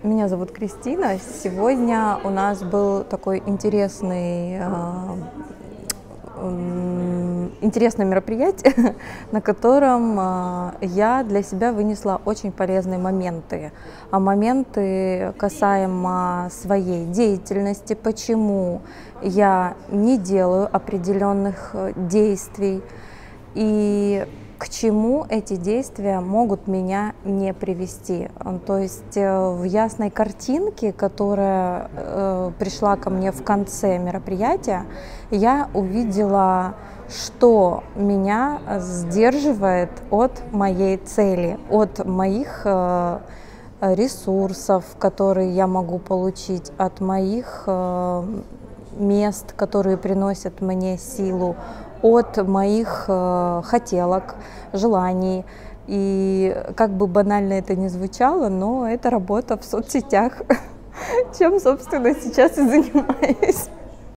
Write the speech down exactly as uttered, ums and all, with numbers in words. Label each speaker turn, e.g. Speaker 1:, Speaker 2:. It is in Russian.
Speaker 1: Меня зовут Кристина. Сегодня у нас был такой интересный, интересное мероприятие, на котором я для себя вынесла очень полезные моменты. А моменты касаемо своей деятельности, почему я не делаю определенных действий и к чему эти действия могут меня не привести. То есть в ясной картинке, которая э, пришла ко мне в конце мероприятия, я увидела, что меня сдерживает от моей цели, от моих э, ресурсов, которые я могу получить, от моих э, мест, которые приносят мне силу, от моих э, хотелок, желаний. И как бы банально это ни звучало, но это работа в соцсетях, чем, собственно, сейчас и занимаюсь.